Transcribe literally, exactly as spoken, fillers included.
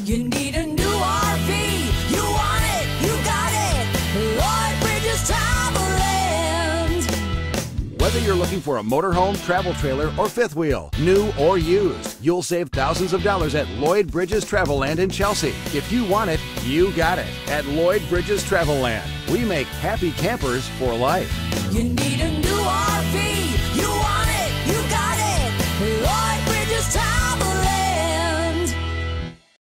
You need a new R V. You want it, you got it. Lloyd Bridges Traveland. Whether you're looking for a motorhome, travel trailer, or fifth wheel, new or used, you'll save thousands of dollars at Lloyd Bridges Traveland in Chelsea. If you want it, you got it at Lloyd Bridges Traveland. We make happy campers for life. You need a